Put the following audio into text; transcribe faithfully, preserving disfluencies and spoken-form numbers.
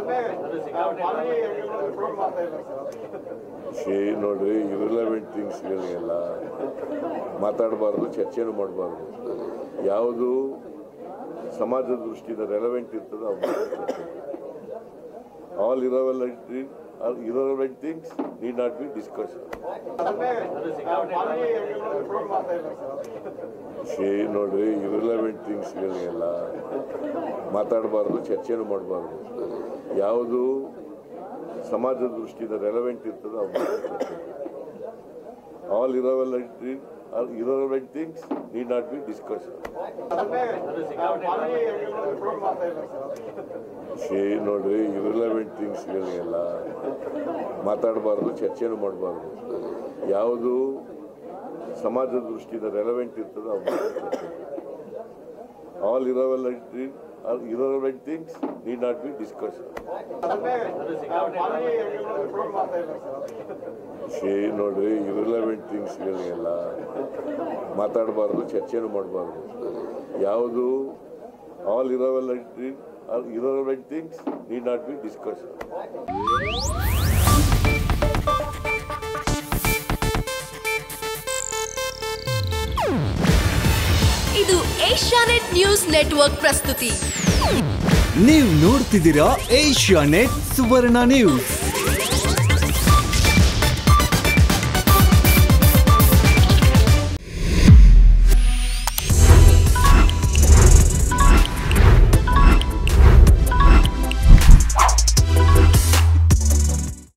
ಶೇ ನೋಡ್ರಿ ಇರ್ರೆಲೆವೆಂಟ್ ಥಿಂಗ್ಸ್ಗಳಿಗೆಲ್ಲ ಮಾತಾಡಬಾರ್ದು, ಚರ್ಚೆನೂ ಮಾಡಬಾರ್ದು. ಯಾವುದು ಸಮಾಜದ ದೃಷ್ಟಿಯಿಂದ ರೆಲೆವೆಂಟ್ ಇರ್ತದೆ all irrelevant irrelevant things need not be discussed. ಶೇ ನೋಡ್ರಿ ಇರ್ರೆಲೆವೆಂಟ್ ಥಿಂಗ್ಸ್ಗಳಿಗೆಲ್ಲ ಮಾತಾಡಬಾರ್ದು, ಚರ್ಚೆನೂ ಮಾಡಬಾರ್ದು. ಯಾವುದು ಸಮಾಜದ ದೃಷ್ಟಿಯಿಂದ ರೆಲೆವೆಂಟ್ ಇರ್ತದೆ all irrelevant irrelevant things need not be discussed. ಶೇ ನೋಡ್ರಿ ಇರ್ರೆಲೆವೆಂಟ್ ಥಿಂಗ್ಸ್ಗಳಿಗೆಲ್ಲ ಮಾತಾಡಬಾರ್ದು, ಚರ್ಚೆನೂ ಮಾಡಬಾರ್ದು. ಯಾವುದು ಸಮಾಜದ ದೃಷ್ಟಿಯಿಂದ ರೆಲೆವೆಂಟ್ ಇರ್ತದೆ all irrelevant irrelevant things need not be discussed. ಶೇ ನೋಡ್ರಿ ಇರ್ರೆಲೆವೆಂಟ್ ಥಿಂಗ್ಸ್ಗಳಿಗೆಲ್ಲ ಮಾತಾಡಬಾರ್ದು, ಚರ್ಚೆನೂ ಮಾಡಬಾರ್ದು. ಯಾವುದು all irrelevant irrelevant things need not be discussed. ಇದು ಏಷ್ಯಾನೆಟ್ ನ್ಯೂಸ್ ನೆಟ್ವರ್ಕ್ ಪ್ರಸ್ತುತಿ. ನೀವು ನೋಡ್ತಿದ್ದೀರಾ ಏಷ್ಯಾನೆಟ್ ಸುವರ್ಣ ನ್ಯೂಸ್.